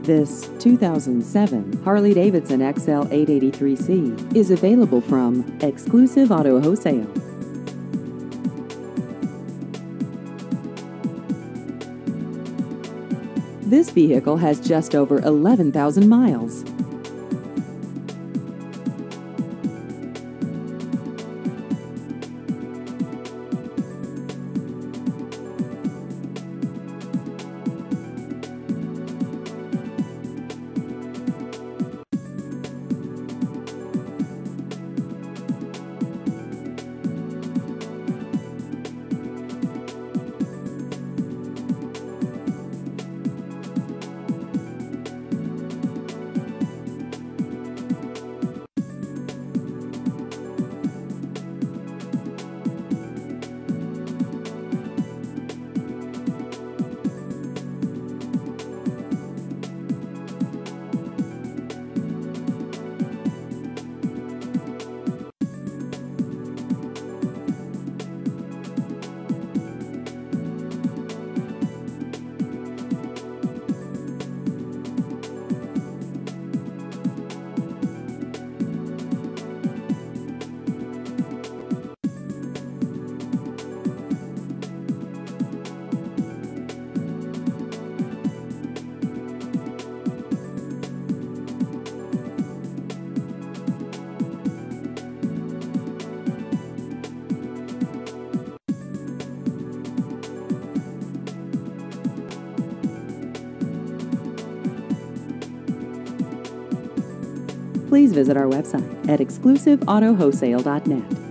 This 2007 Harley-Davidson XL883C is available from Exclusive Auto Wholesale. This vehicle has just over 11,000 miles. Please visit our website at exclusiveautowholesale.net.